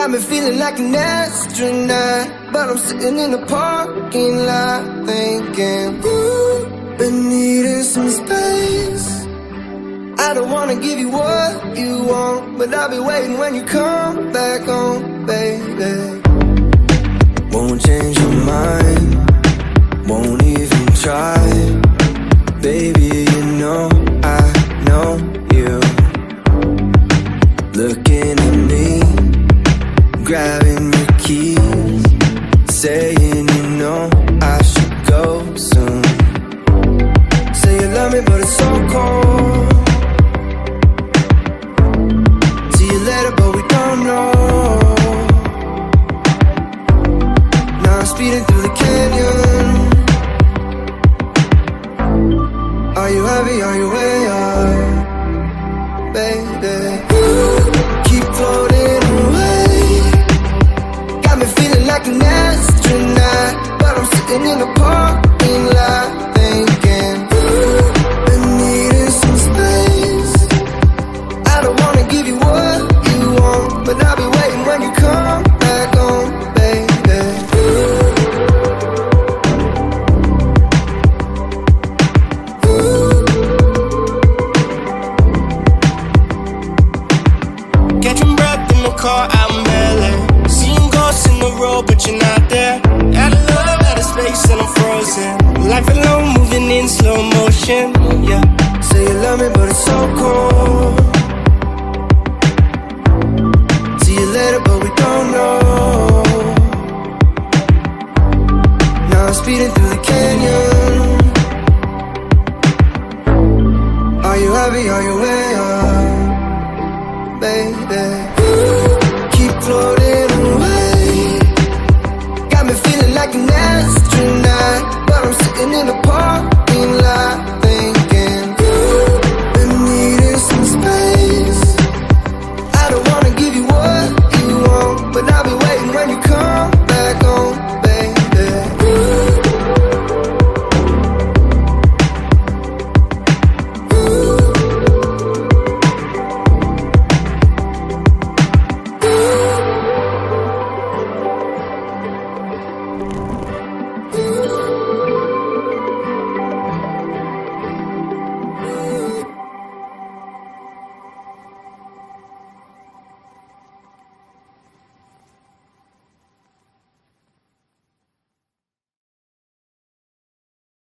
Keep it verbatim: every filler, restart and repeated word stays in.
Got me feeling like an astronaut, but I'm sitting in a parking lot thinking, ooh, been needing some space. I don't wanna give you what you want, but I'll be waiting when you come back home, baby. Won't change your mind, won't even try. Baby, you know I know you. Looking at me, grabbing your keys, saying you know I should go soon. Say you love me but it's so cold. See you later but we don't know. Now I'm speeding through the canyon. Are you happy, are you way up, baby? Ooh, keep floating away. Got me feeling like an astronaut, but I'm sitting in a parking lot thinking, ooh, been needing some space. I don't wanna give you what you want, but I'll be waiting when you come back home, baby. Ooh. Catching breath in the car out in L A. Seeing ghosts in the road, but you're not there. Out of love, out of space, and I'm frozen. Life alone, moving in slow motion. Yeah. Say you love me, but it's so cold. See you later, but we don't know. Now I'm speeding through